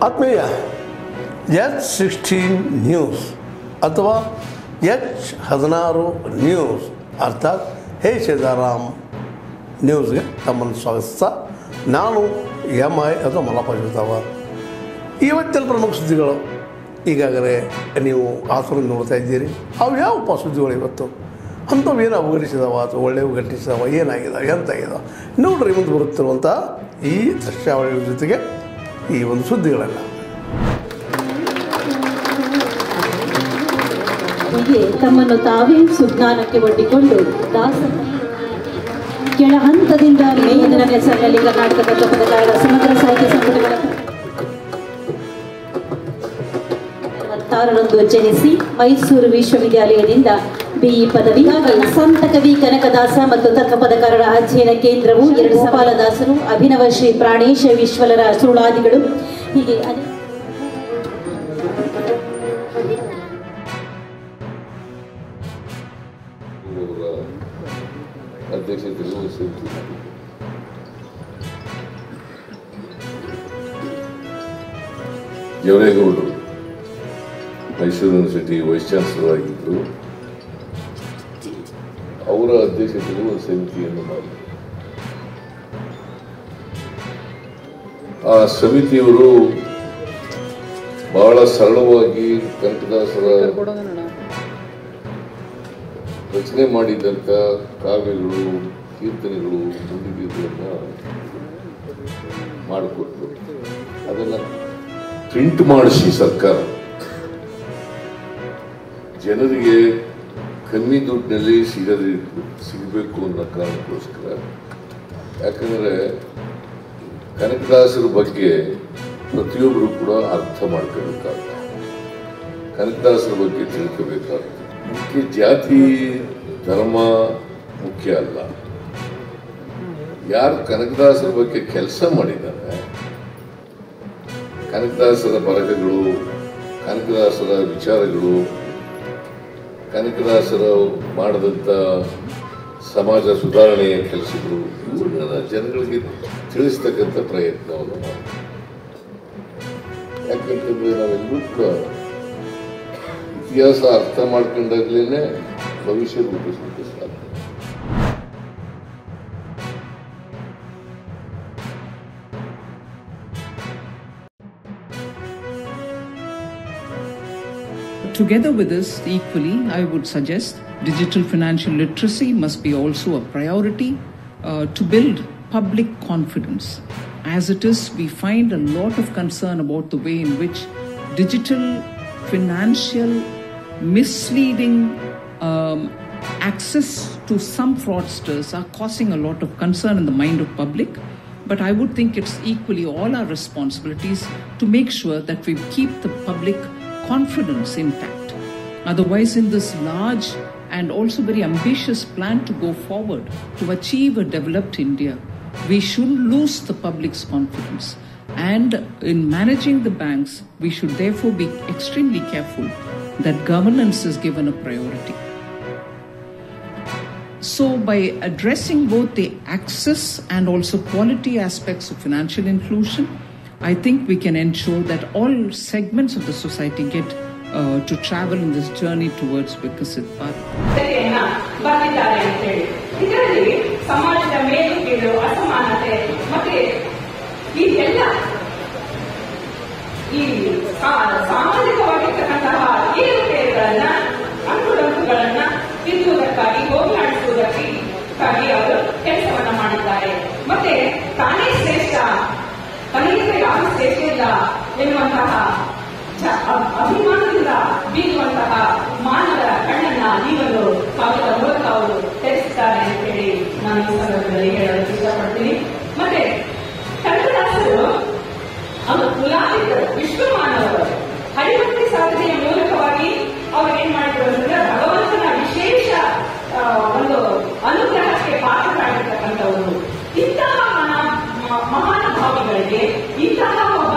ಆತ್ಮೀಯ H16 news ಅಥವಾ H16 news ಅರ್ಥಾತ್ ಹೇ ಸೀತಾರಾಮ್ ನ್ಯೂಸ್ಗೆ ತಮ್ಮನ್ನು ಸ್ವಾಗತಿಸ್ತಾ ನಾನು MI ಅಥವಾ ಮಲ್ಲಪ್ಪ ಜೋತಾವರ್. ಇವತ್ತಿನ ಪ್ರಮುಖ ಸುದ್ದಿಗಳು ಈಗಾಗಲೇ ನೀವು ಆಸರು ನೋಡ್ತಾ ಇದ್ದೀರಿ. ಅವು ಯಾವಪ್ಪ ಸುದ್ದಿಗಳು ಇವತ್ತು ಅಂಥವು ಏನು ಅವಘಟಿಸಿದಾವ ಅಥವಾ ಒಳ್ಳೆಯವು ಘಟಿಸಿದಾವ, ಏನಾಗಿದಾವೆ, ಎಂತಾಗಿದಾವೆ ನೋಡ್ರಿ ಮುಂದೆ ಬರುತ್ತಿರುವಂಥ ಈ ದೃಶ್ಯಾವಳಿಗಳ ಜೊತೆಗೆ ಈ ಒಂದು ಸುದ್ದಿಗಳೆಲ್ಲ. ಹೀಗೆ ತಮ್ಮನ್ನು ತಾವೇ ಸುಜ್ಞಾನಕ್ಕೆ ಒಡ್ಡಿಕೊಂಡು ಕೆಳ ಹಂತದಿಂದ ಮೇಲಿನ ಹೆಸರಿನಲ್ಲಿ ಕರ್ನಾಟಕ ಪದಕಾರರ ಸಮಗ್ರ ಸಾಹಿತ್ಯ ಸಂಪುಟಗಳ 26ರಂದು ಜನಿಸಿ ಮೈಸೂರು ವಿಶ್ವವಿದ್ಯಾಲಯದಿಂದ BE ಪದವಿ, ಸಂತ ಕವಿ ಕನಕದಾಸ ಮತ್ತು ತತ್ವಪದಕಾರರ ಅಧ್ಯಯನ ಕೇಂದ್ರವು 2 ಸಪಾಲದಾಸರು, ಅಭಿನವ ಶ್ರೀ ಪ್ರಾಣೇಶ ವಿಶ್ವಲರ ಸುರುಳಾದಿಗಳು, ಹೀಗೆ ಜವರೇಗೌಡರು ಮೈಸೂರು ಯೂನಿವರ್ಸಿಟಿ ವೈಸ್ ಚಾನ್ಸಲರ್ ಆಗಿದ್ದರು. ಅವರ ಅಧ್ಯಕ್ಷತೆಯಲ್ಲಿ ಒಂದು ಸಮಿತಿಯನ್ನು ಮಾಡಿ ಆ ಸಮಿತಿಯವರು ಬಹಳ ಸರಳವಾಗಿ ಕನಕದಾಸರ ರಚನೆ ಮಾಡಿದಂಥ ಕಾವ್ಯಗಳು, ಕೀರ್ತನೆಗಳು, ಮುಂದಿಗೆಗಳನ್ನು ಮಾಡಿಕೊಟ್ರು. ಅದನ್ನು ಪ್ರಿಂಟ್ ಮಾಡಿಸಿ ಸರ್ಕಾರ ಜನರಿಗೆ ಕಮ್ಮಿ ದುಡ್ಡಿನಲ್ಲಿ ಸಿಗಬೇಕು ಅನ್ನೋ ಕಾರಣಕ್ಕೋಸ್ಕರ. ಯಾಕಂದರೆ ಕನಕದಾಸರ ಬಗ್ಗೆ ಪ್ರತಿಯೊಬ್ಬರು ಕೂಡ ಅರ್ಥ ಮಾಡ್ಕೋಬೇಕಾಗ್ತದೆ, ಕನಕದಾಸರ ಬಗ್ಗೆ ತಿಳ್ಕೋಬೇಕಾಗ್ತದೆ. ಮುಖ್ಯ ಜಾತಿ ಧರ್ಮ ಮುಖ್ಯ ಅಲ್ಲ. ಯಾರು ಕನಕದಾಸರ ಬಗ್ಗೆ ಕೆಲಸ ಮಾಡಿದ್ದಾರೆ, ಕನಕದಾಸರ ಬರಹಗಳು, ಕನಕದಾಸರ ವಿಚಾರಗಳು, ಕನಕದಾಸರು ಮಾಡಿದಂಥ ಸಮಾಜ ಸುಧಾರಣೆಯ ಕೆಲಸಗಳು, ಇವುಗಳನ್ನ ಜನಗಳಿಗೆ ತಿಳಿಸ್ತಕ್ಕಂಥ ಪ್ರಯತ್ನವನ್ನು ಮಾಡಿ. ಯಾಕಂತಂದ್ರೆ ನಾವೆಲ್ಲರೂ ಕೂಡ ಇತಿಹಾಸ ಅರ್ಥ ಮಾಡ್ಕೊಂಡಾಗ್ಲೇ ಭವಿಷ್ಯ ರೂಪಿಸಲಿಕ್ಕೆ ಸಾಧ್ಯ. Together with this, equally, I would suggest digital financial literacy must be also a priority to build public confidence. As it is, we find a lot of concern about the way in which digital financial misleading access to some fraudsters are causing a lot of concern in the mind of public. But I would think it's equally all our responsibilities to make sure that we keep the public confidence intact. Otherwise, in this large and also very ambitious plan to go forward to achieve a developed India, we shouldn't lose the public's confidence. And in managing the banks, we should therefore be extremely careful that governance is given a priority. So by addressing both the access and also quality aspects of financial inclusion, I think we can ensure that all segments of the society get to travel in this journey towards Vikasit Bharat. ಇದರಲ್ಲಿ ಸಮಾಜದ ಮೇಲು ಕೀಳು, ಅಸಮಾನತೆ ಮತ್ತೆ ಈ ಸಾಮಾಜಿಕವಾಗಿರ್ತಕ್ಕಂತಹ ಏರುಪೇರುಗಳನ್ನ, ಅಂಕುಡೊಂಕುಗಳನ್ನ ತಿದ್ದುವುದಕ್ಕಾಗಿ, ಹೋಗಲಾಡಿಸುವುದಕ್ಕಾಗಿ ಅವರು ಕೆಲಸವನ್ನ ಮಾಡಿದ್ದಾರೆ. ಮತ್ತೆ ತಾನೇ ಶ್ರೇಷ್ಠ, ತನಗಿಂತ ಯಾರು ಶ್ರೇಷ್ಠ ಇಲ್ಲ ಎನ್ನುವಂತಹ ಅಭಿಮಾನದಿಂದ ಬೀರುವಂತಹ ಮಾನವರ ಕಣ್ಣನ್ನ ಈಗಲೂ ಸಾವಿರ ಮೂಲಕ ಅವರು ತೆರೆಸಿದ್ದಾರೆ ಅಂತ ಹೇಳಿ ನಾನು ಈ ಸಂದರ್ಭದಲ್ಲಿ ಹೇಳಲು ಇಷ್ಟಪಡ್ತೀನಿ. ಮತ್ತೆ ಕನಕದಾಸರು ಅವರು ಕುಲಾಲಿತರು, ವಿಶ್ವಮಾನವರು. ಹರಿಭಕ್ತಿ ಸಾಧನೆಯ ಮೂಲಕವಾಗಿ ಅವರು ಏನ್ ಮಾಡಿದ್ರು ಅಂತಂದ್ರೆ ಭಗವಂತನ ವಿಶೇಷ ಒಂದು ಅನುಗ್ರಹಕ್ಕೆ ಪಾತ್ರರಾಗಿರ್ತಕ್ಕಂಥವರು. ಇಂತಹ ಮಹಾನುಭಾವಿಗಳಿಗೆ ಇಂತಹ ಒಬ್ಬ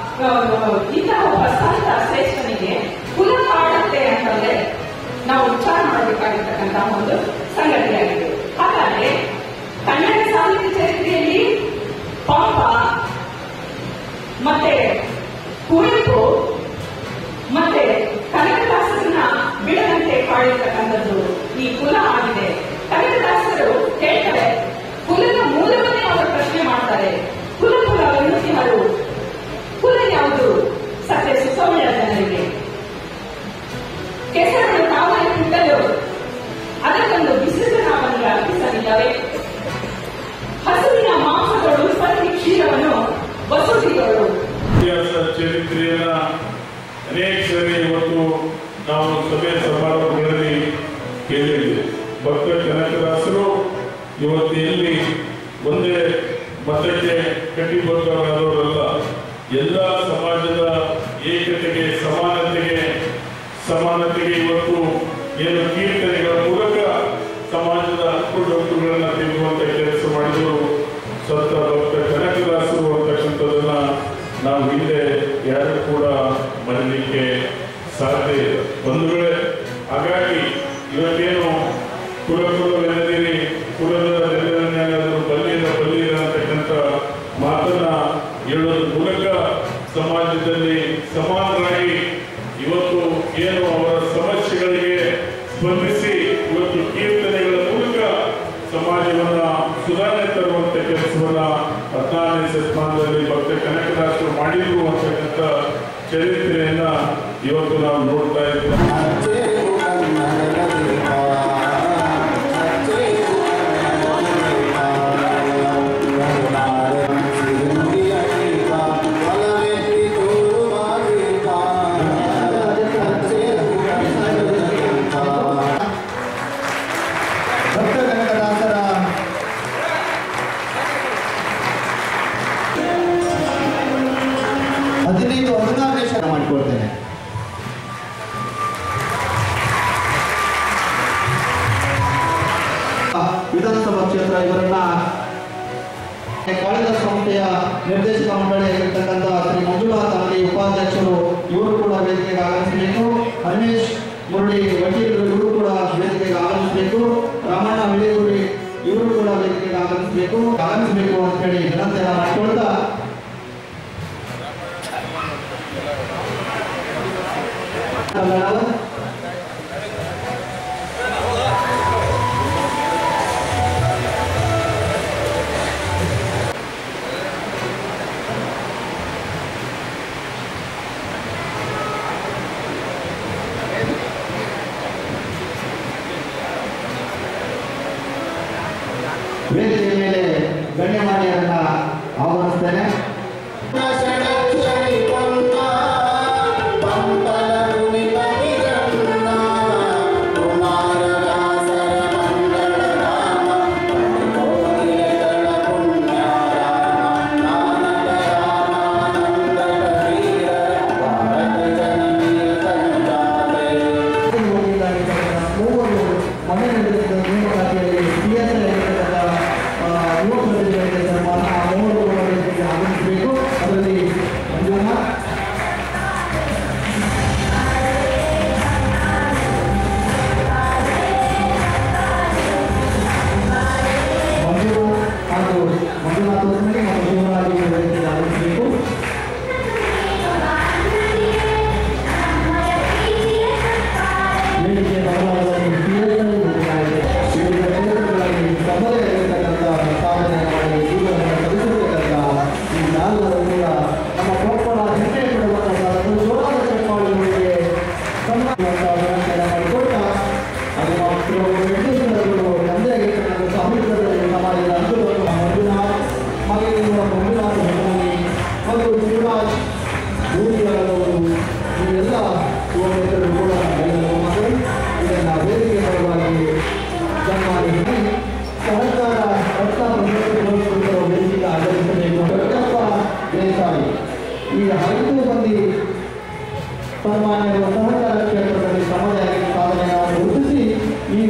ಸಂತ ಶ್ರೇಷ್ಠನಿಗೆ ಕುಲ ಕಾಡುತ್ತೆ ಅಂತಂದ್ರೆ ನಾವು ವಿಚಾರ ಮಾಡಬೇಕಾಗಿರ್ತಕ್ಕಂತಹ ಒಂದು ಸಂಗತಿಯಾಗಿದೆ. ಹಾಗಾದ್ರೆ ಕನ್ನಡ ಸಾಹಿತ್ಯ ಚರಿತ್ರೆಯಲ್ಲಿ ಪಂಪ ಮತ್ತೆ ಕುವೆಂಪು ಮತ್ತೆ ಕನಕದಾಸರನ್ನ ಬಿಡದಂತೆ ಕಾಡಿರ್ತಕ್ಕಂಥದ್ದು ಈ ಕುಲ ಆಗಿದೆ. ಕನಕದಾಸರು ಹೇಳ್ತಾರೆ, ಕುಲದ ಮೂಲವನ್ನೇ ಅವರು ಪ್ರಶ್ನೆ ಮಾಡ್ತಾರೆ. ಕುಲ ಉನ್ನತಿಹರು, ಕುಲ ಯಾವುದು? ಸತ್ಯ ಸುಸೌಮ್ಯ ಜನರಿಗೆ ಕೆಸರನ್ನು ತಾವೇ ಹುಟ್ಟಲು ಅದಕ್ಕೊಂದು ವಿಶಿಷ್ಟ ನಾಮವನ್ನು ಅರ್ಪಿಸಲಿಲ್ಲವೇ? ಹಸುವಿನ ಮಾಂಸಗಳು ಸ್ವರ್ಗ ಕ್ಷೀರವನ್ನು ವಸೂಲಿಗಳು. ಇತಿಹಾಸ ಚರಿತ್ರೆಯನ್ನ ಅನೇಕ ಸರಿ ಇವತ್ತು ನಾವು ಸಭೆ ಸಮಾರಂಭಗಳಲ್ಲಿ ಕೇಳಿದ್ದೇವೆ. ಭಕ್ತ ಕನಕದಾಸರು ಇವತ್ತು ಎಲ್ಲಿ ಒಂದೇ ಮತಕ್ಕೆ ಕಟ್ಟಿಬದ್ಧರಾದವರಲ್ಲ, ಎಲ್ಲ ಸಮಾಜದ ಏಕತೆಗೆ ಸಮಾನತೆಗೆ ಇವತ್ತು ಏನು ಕೀರ್ತನೆಗಳ ಮೂಲಕ ಸಮಾಜದ ಹಕ್ಕುಗಳನ್ನು ತೆಗೆದುವಂತ ಕೆಲಸ ಮಾಡಿದರು ಸಂತ ಭಕ್ತ ಕನಕದಾಸರು ಅಂತಕ್ಕಂಥದ್ದನ್ನ ನಾವು ಹಿಂದೆ ಯಾರು ಕೂಡ ಮರೀಲಿಕ್ಕೆ ಸಾಧ್ಯ ಇಲ್ಲ ಬಂಧುಗಳೇ. ಹಾಗಾಗಿ ಇವತ್ತೇನು ಕುಲವೆನ್ನದಿರಿ, ಕುಲದ ನೆಲೆಯನ್ನಾದರೂ ಬಲ್ಲಿರ ಅಂತಕ್ಕಂಥ ಮಾತನ್ನ ಹೇಳೋದ್ರ ಮೂಲಕ ಸಮಾಜದಲ್ಲಿ ಸಮಾನರಾಗಿ ಇವತ್ತು ಏನು ಅವರ ಸಮಸ್ಯೆಗಳಿಗೆ ಸ್ಪಂದಿಸಿ ಇವತ್ತು ಕೀರ್ತನೆಗಳ ಮೂಲಕ ಸಮಾಜವನ್ನ ಸುಧಾರಣೆ ತರುವಂತ ಕೆಲಸವನ್ನ 14ನೇ ಶತಮಾನದಲ್ಲಿ ಭಕ್ತ ಕನಕದಾಸರು ಮಾಡಿದ್ರು ಅಂತಕ್ಕಂಥ ಚರಿತ್ರೆಯನ್ನ ಇವತ್ತು ನಾವು ನೋಡ್ತಾ ಇದ್ದೇವೆ. ಮಾಡಿಕೊಳ್ತೇನೆ. ವಿಧಾನಸಭಾ ಕ್ಷೇತ್ರ ಇವರನ್ನ ಕಾಳಿದಾಸ ಸಂಸ್ಥೆಯ ನಿರ್ದೇಶಕ ಮಂಡಳಿಯಾಗಿರ್ತಕ್ಕಂಥ ಶ್ರೀ ಮಂಜುನಾಥ್ ಅವರಿಗೆ ಉಪಾಧ್ಯಕ್ಷರು, ಇವರು ಕೂಡ ವೇದಿಕೆಗೆ ಆಗಮಿಸಬೇಕು. ರಮೇಶ್ ಮುರಳಿ ವಕೀಲರು, ಇವರು ಕೂಡ ವೇದಿಕೆಗೆ ಆಗಮಿಸಬೇಕು. ರಾಮಣ್ಣ ವಿಳಿಗುಡಿ, ಇವರು ಕೂಡ ವೇದಿಕೆಗೆ ಆಗಮಿಸಬೇಕು ಅಂತ ಹೇಳಿ ವಿನಂತಿಯನ್ನು ಮಾಡಿಕೊಳ್ತಾ ವೇದಿಕೆಯ ಮೇಲೆ ಗಣ್ಯಮಾನ್ಯರನ್ನ ಆಹ್ವಾನಿಸ್ತೇನೆ. ಈ 5 ಮಂದಿ ಸನ್ಮಾನ್ಯರು ಸಹಕಾರ ಕ್ಷೇತ್ರದಲ್ಲಿ ತಮ್ಮದೇ ಸಾಧನೆಯನ್ನು ಗುರುತಿಸಿ ಈ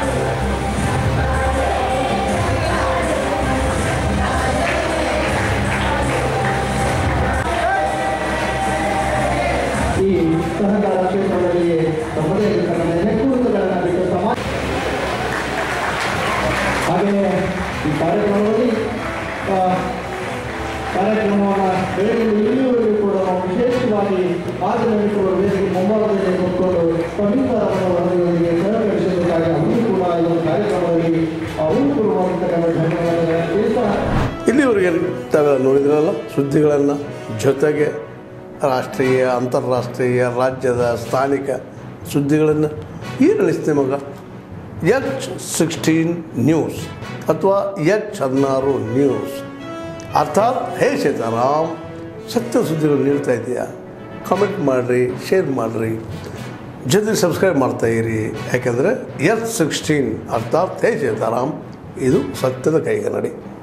ಸಹಕಾರ ಕ್ಷೇತ್ರದಲ್ಲಿ ತಮ್ಮದೇ ನೆಟ್ಟುಗಳನ್ನು ಬಿಟ್ಟು ಸಮಾಜ ಹಾಗೆಯೇ ಈ ಕಾರ್ಯಕ್ರಮವನ್ನು ಬೆಳಗ್ಗೆ ಇಲ್ಲಿಯವರೆಗೂ ಕೂಡ ವಿಶೇಷವಾಗಿ ಮಾತನಾಡಿಸುವ ವೇದಿಕೆ ಮುಂಭಾಗದಲ್ಲಿ ಕೂತ್ಕೊಂಡು ಪಂಡಿತಾರಾಮನ ವರದಿಗಳಿಗೆ ಸಹಕರಿಸಿದ್ದಕ್ಕಾಗಿ ಅವರು ಕೂಡ ಈ ಒಂದು ಕಾರ್ಯಕ್ರಮದಲ್ಲಿ ಅಭೂತಪೂರ್ವವಾದಂತಹ ಧನ್ಯವಾದಗಳನ್ನು ತಿಳಿಸ್ತಾ ಇಲ್ಲಿವರೆಗೆ ತಾವೆಲ್ಲ ನೋಡಿದ್ರಲ್ಲ ಸುದ್ದಿಗಳನ್ನು, ಜೊತೆಗೆ ರಾಷ್ಟ್ರೀಯ, ಅಂತಾರಾಷ್ಟ್ರೀಯ, ರಾಜ್ಯದ, ಸ್ಥಾನಿಕ ಸುದ್ದಿಗಳನ್ನು ಈ ನಡೆಸ್ತೆ ಮಗ H16 ನ್ಯೂಸ್ ಅಥವಾ H16 ನ್ಯೂಸ್. ಅರ್ಥಾತ್ ಹೇ ಸೀತಾರಾಮ್, ಸತ್ಯ ಸುದ್ದಿಗಳು ನೀಡ್ತಾ ಇದೆಯಾ? ಕಾಮೆಂಟ್ ಮಾಡಿರಿ, ಶೇರ್ ಮಾಡಿರಿ, ಜೊತೆಗೆ ಸಬ್ಸ್ಕ್ರೈಬ್ ಮಾಡ್ತಾಯಿರಿ. ಯಾಕೆಂದರೆ H16 ಅರ್ಥಾತ್ ಹೇ ಸೀತಾರಾಮ್ ಇದು ಸತ್ಯದ ಕೈಗನ್ನಡಿ.